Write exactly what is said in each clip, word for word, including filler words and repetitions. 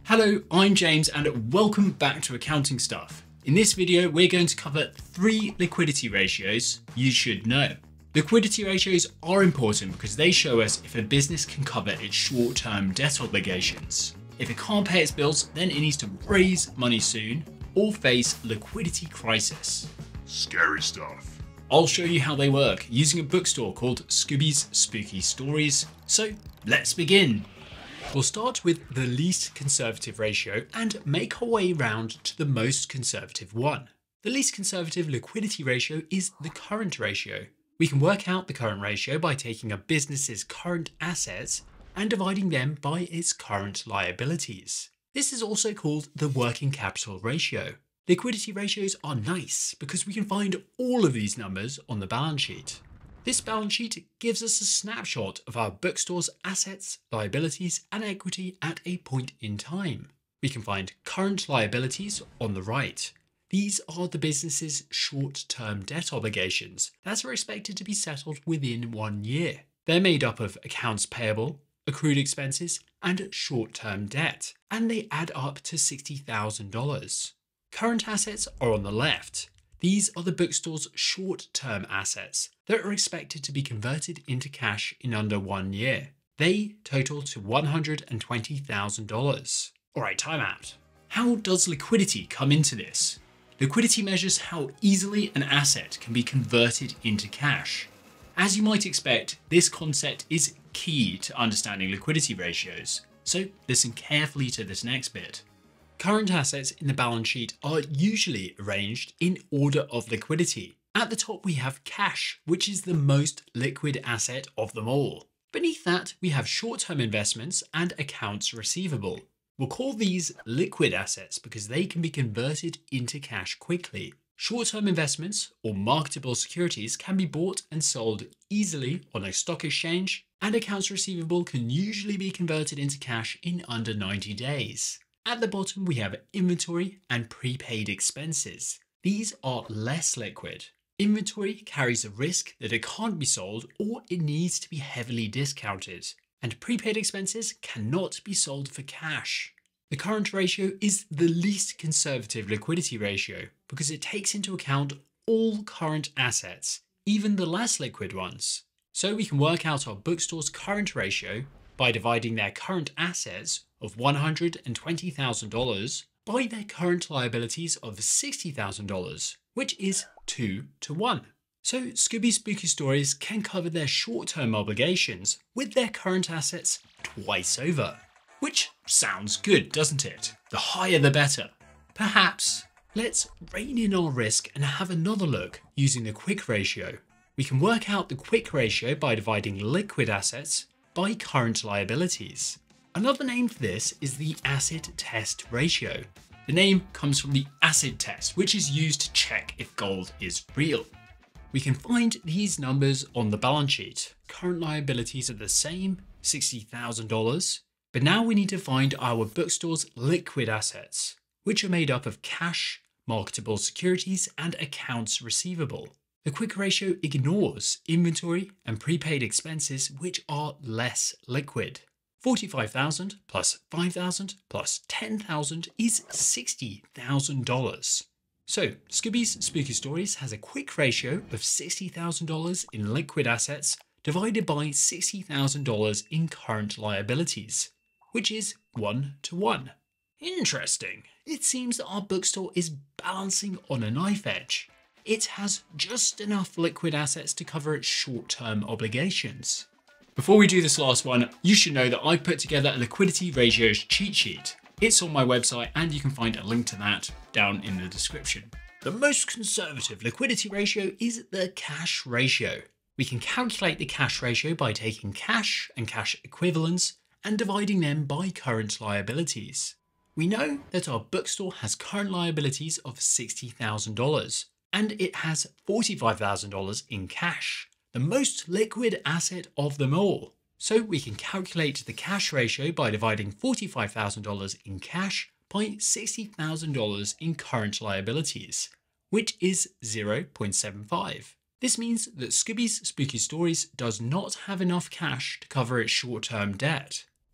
Hello, I'm James and welcome back to Accounting Stuff. In this video, we're going to cover three liquidity ratios you should know. Liquidity ratios are important because they show us if a business can cover its short-term debt obligations. If it can't pay its bills, then it needs to raise money soon or face liquidity crisis. Scary stuff. I'll show you how they work using a bookstore called Scooby's Spooky Stories. So let's begin. We'll start with the least conservative ratio and make our way round to the most conservative one. The least conservative liquidity ratio is the current ratio. We can work out the current ratio by taking a business's current assets and dividing them by its current liabilities. This is also called the working capital ratio. Liquidity ratios are nice because we can find all of these numbers on the balance sheet. This balance sheet gives us a snapshot of our bookstore's assets, liabilities, and equity at a point in time. We can find current liabilities on the right. These are the business's short-term debt obligations that are expected to be settled within one year. They're made up of accounts payable, accrued expenses, and short-term debt, and they add up to sixty thousand dollars. Current assets are on the left. These are the bookstore's short-term assets that are expected to be converted into cash in under one year. They total to one hundred twenty thousand dollars. Alright, time out. How does liquidity come into this? Liquidity measures how easily an asset can be converted into cash. As you might expect, this concept is key to understanding liquidity ratios, so listen carefully to this next bit. Current assets in the balance sheet are usually arranged in order of liquidity. At the top we have cash, which is the most liquid asset of them all. Beneath that we have short-term investments and accounts receivable. We'll call these liquid assets because they can be converted into cash quickly. Short-term investments or marketable securities can be bought and sold easily on a stock exchange, and accounts receivable can usually be converted into cash in under ninety days. At the bottom, we have inventory and prepaid expenses. These are less liquid. Inventory carries a risk that it can't be sold or it needs to be heavily discounted. And prepaid expenses cannot be sold for cash. The current ratio is the least conservative liquidity ratio because it takes into account all current assets, even the less liquid ones. So we can work out our bookstore's current ratio by dividing their current assets of one hundred twenty thousand dollars by their current liabilities of sixty thousand dollars, which is two to one. So Scooby's Spooky Stories can cover their short-term obligations with their current assets twice over. Which sounds good, doesn't it? The higher the better. Perhaps let's rein in our risk and have another look using the quick ratio. We can work out the quick ratio by dividing liquid assets by current liabilities. Another name for this is the acid test ratio. The name comes from the acid test, which is used to check if gold is real. We can find these numbers on the balance sheet. Current liabilities are the same, sixty thousand dollars, but now we need to find our bookstore's liquid assets, which are made up of cash, marketable securities, and accounts receivable. The quick ratio ignores inventory and prepaid expenses, which are less liquid. forty-five thousand plus five thousand plus ten thousand is sixty thousand dollars. So Scooby's Spooky Stories has a quick ratio of sixty thousand dollars in liquid assets divided by sixty thousand dollars in current liabilities, which is one to one. Interesting. It seems that our bookstore is balancing on a knife edge. It has just enough liquid assets to cover its short-term obligations. Before we do this last one, you should know that I put together a liquidity ratios cheat sheet. It's on my website and you can find a link to that down in the description. The most conservative liquidity ratio is the cash ratio. We can calculate the cash ratio by taking cash and cash equivalents and dividing them by current liabilities. We know that our bookstore has current liabilities of sixty thousand dollars and it has forty-five thousand dollars in cash, the most liquid asset of them all. So we can calculate the cash ratio by dividing forty-five thousand dollars in cash by sixty thousand dollars in current liabilities, which is zero point seven five. This means that Scooby's Spooky Stories does not have enough cash to cover its short-term debt.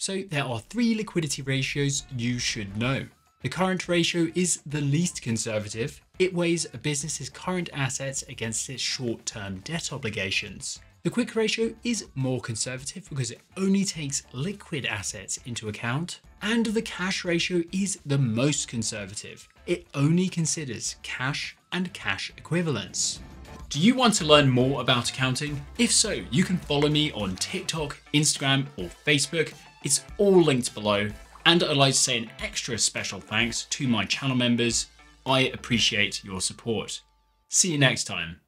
So there are three liquidity ratios you should know. The current ratio is the least conservative. It weighs a business's current assets against its short-term debt obligations. The quick ratio is more conservative because it only takes liquid assets into account. And the cash ratio is the most conservative. It only considers cash and cash equivalents. Do you want to learn more about accounting? If so, you can follow me on TikTok, Instagram, or Facebook. It's all linked below. And I'd like to say an extra special thanks to my channel members. I appreciate your support. See you next time.